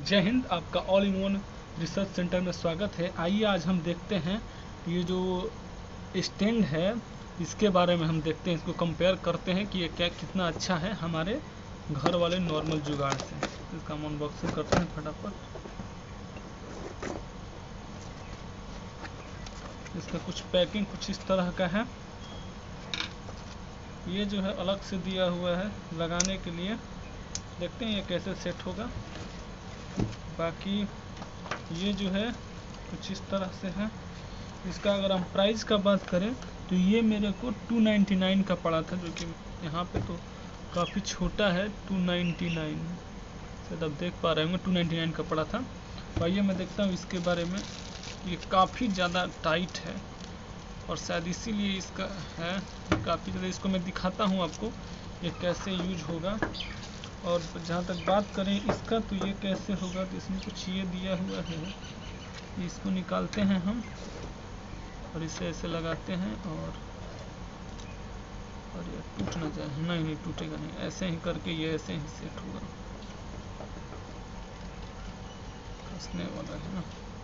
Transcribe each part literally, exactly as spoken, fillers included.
जय हिंद। आपका all in one research centre में स्वागत है। आइए आज हम देखते हैं ये जो स्टैंड है इसके बारे में हम देखते हैं, इसको कंपेयर करते हैं कि ये क्या कितना अच्छा है हमारे घर वाले नॉर्मल जुगाड़ से। इसका हम अनबॉक्सिंग करते हैं फटाफट। इसका कुछ पैकिंग कुछ इस तरह का है। ये जो है अलग से दिया हुआ है लगाने के लिए। देखते हैं ये कैसे सेट होगा। बाकी ये जो है कुछ इस तरह से है। इसका अगर हम प्राइस का बात करें तो ये मेरे को टू नाइन्टी नाइन का पड़ा था, जो कि यहाँ पे तो काफ़ी छोटा है। टू नाइन्टी नाइन शायद आप देख पा रहे होंगे, टू नाइन्टी नाइन का पड़ा था। आइए मैं देखता हूँ इसके बारे में। ये काफ़ी ज़्यादा टाइट है और शायद इसीलिए इसका है काफ़ी ज़्यादा। इसको मैं दिखाता हूँ आपको ये कैसे यूज होगा। और जहाँ तक बात करें इसका तो ये कैसे होगा, तो इसमें कुछ ये दिया हुआ है। इसको निकालते हैं हम और इसे ऐसे लगाते हैं और और ये टूट ना जाए। नहीं नहीं टूटेगा नहीं। ऐसे ही करके ये ऐसे ही सेट होगा। फंसने वाला है ना,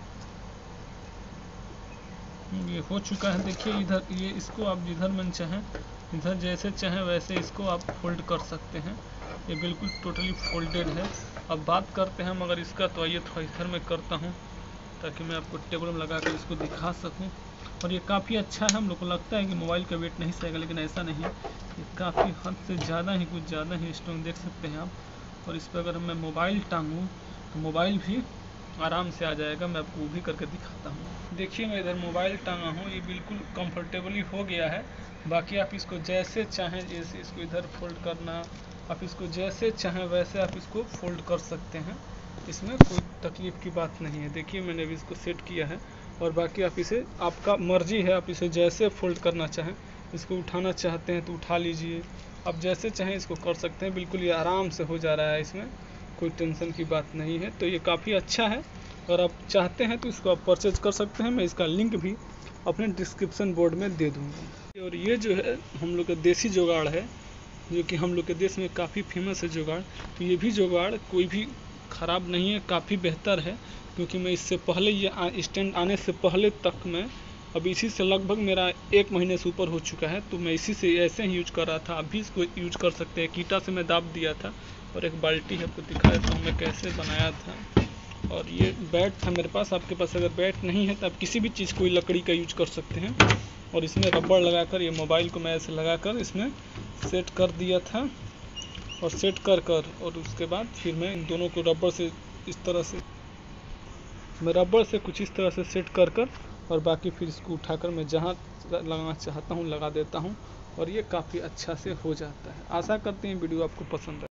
ये हो चुका है। देखिए इधर ये इसको आप जिधर मन चाहें इधर जैसे चाहें वैसे इसको आप फोल्ड कर सकते हैं। ये बिल्कुल टोटली फोल्डेड है। अब बात करते हैं हम अगर इसका, तो आइए थोड़ा इधर मैं करता हूँ ताकि मैं आपको टेबल में लगा कर इसको दिखा सकूँ। और ये काफ़ी अच्छा है। हम लोग को लगता है कि मोबाइल का वेट नहीं सहेगा, लेकिन ऐसा नहीं है। ये काफ़ी हद से ज़्यादा ही कुछ ज़्यादा ही स्ट्रॉन्ग देख सकते हैं आप। और इस पर अगर मैं मोबाइल टांगूँ तो मोबाइल भी आराम से आ जाएगा। मैं आपको वो भी करके दिखाता हूँ। देखिए मैं इधर मोबाइल टांगा हूँ, ये बिल्कुल कंफर्टेबली हो गया है। बाकी आप इसको जैसे चाहें, जैसे इसको इधर फोल्ड करना, आप इसको जैसे चाहें वैसे आप इसको फोल्ड कर सकते हैं। इसमें कोई तकलीफ की बात नहीं है। देखिए मैंने अभी इसको सेट किया है। और बाकी आप इसे, आपका मर्जी है, आप इसे जैसे फोल्ड करना चाहें। इसको उठाना चाहते हैं तो उठा लीजिए, आप जैसे चाहें इसको कर सकते हैं। बिल्कुल ये आराम से हो जा रहा है, इसमें कोई टेंशन की बात नहीं है। तो ये काफ़ी अच्छा है और आप चाहते हैं तो इसको आप परचेज कर सकते हैं। मैं इसका लिंक भी अपने डिस्क्रिप्शन बोर्ड में दे दूँगा। और ये जो है हम लोग का देसी जुगाड़ है, जो कि हम लोग के देश में काफ़ी फेमस है जुगाड़। तो ये भी जुगाड़ कोई भी ख़राब नहीं है, काफ़ी बेहतर है। क्योंकि मैं इससे पहले, ये स्टैंड आने से पहले तक मैं अब इसी से लगभग मेरा एक महीने से ऊपर हो चुका है। तो मैं इसी से ऐसे ही यूज कर रहा था। आप भी इसको यूज कर सकते हैं। कीटा से मैं दाब दिया था। और एक बाल्टी है, आपको दिखा देता हूँ मैं कैसे बनाया था। और ये बैट था मेरे पास। आपके पास अगर बैट नहीं है तो आप किसी भी चीज़, कोई लकड़ी का यूज कर सकते हैं। और इसमें रबड़ लगाकर, ये मोबाइल को मैं ऐसे लगाकर इसमें सेट कर दिया था। और सेट कर कर और उसके बाद फिर मैं इन दोनों को रबड़ से इस तरह से, मैं रबड़ से कुछ इस तरह से सेट कर कर और बाकी फिर इसको उठाकर मैं जहाँ लगाना चाहता हूँ लगा देता हूँ। और ये काफ़ी अच्छा से हो जाता है। आशा करते हैं वीडियो आपको पसंद है।